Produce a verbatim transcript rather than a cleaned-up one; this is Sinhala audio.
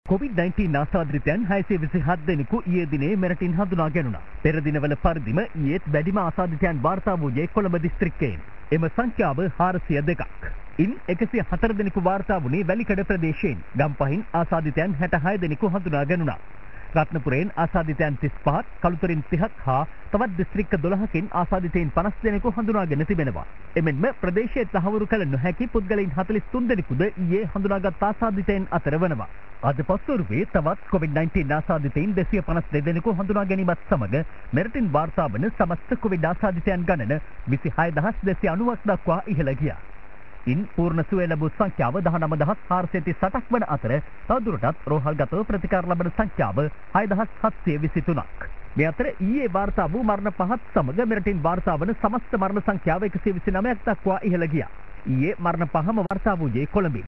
කොවිඩ් නයින්ටීන් ආසාදිතයන් හයසිය විසිහත් දෙනෙකු ඊයේ දිනේ මෙරටින් හඳුනා ගැනුණා. පෙර දිනවල පරිදිම ඊයේත් වැඩිම ආසාදිතයන් වාර්තා වූයේ කොළඹ දිස්ත්‍රික්කයෙන්. එම සංඛ්‍යාව හාරසිය දෙකක්. ඉන් එකසිය හතර දෙනෙකු වාර්තා වුණේ වැලිකඩ ප්‍රදේශයෙන්. ගම්පහින් ආසාදිතයන් හැටහය දෙනෙකු හඳුනා ගැනුණා. රත්නපුරයෙන් ආසාදිතයන් තිස් පහක්, කළුතරින් තිහක් හා තවත් දිස්ත්‍රික්ක දොළහකින් ආසාදිතයින් පනස් දෙනෙකු හඳුනාගෙන තිබෙනවා. එමෙන්ම ප්‍රදේශයේ තහවුරු කළ නොහැකි පුද්ගලයන් හතළිස් තුන් දෙනෙකුද ඊයේ හඳුනාගත් ආසාදිතයින් අතර වෙනවා. අද පස්වරුවේ තවත් කොවිඩ් නයින්ටීන් ආසාදිතයින් දෙසිය පනස් දෙක දෙනෙකු හඳුනා ගැනීමත් සමග මෙරටින් වාර්තා වන සමස්ත කොවිඩ් ආසාදිතයන් ගණන විසිහය දහස් දෙසිය අනූවක් දක්වා ඉහළ ගියා. ඉන් පූර්ණ සුවය ලැබූ සංඛ්‍යාව දහනව දහස් හාරසිය තිස් අටක් වන අතර තවදුරටත් රෝහල්ගතව ප්‍රතිකාර ලබන සංඛ්‍යාව හය දහස් හත්සිය විසි තුනක්. මේ අතර ඊයේ වාර්තා වූ මරණ පහත් සමග මෙරටින් වාර්තා වන සමස්ත මරණ සංඛ්‍යාව එකසිය විසි නවයක් දක්වා ඉහළ ගියා. ඊයේ මරණ පහම වාර්තා වූයේ කොළඹින්.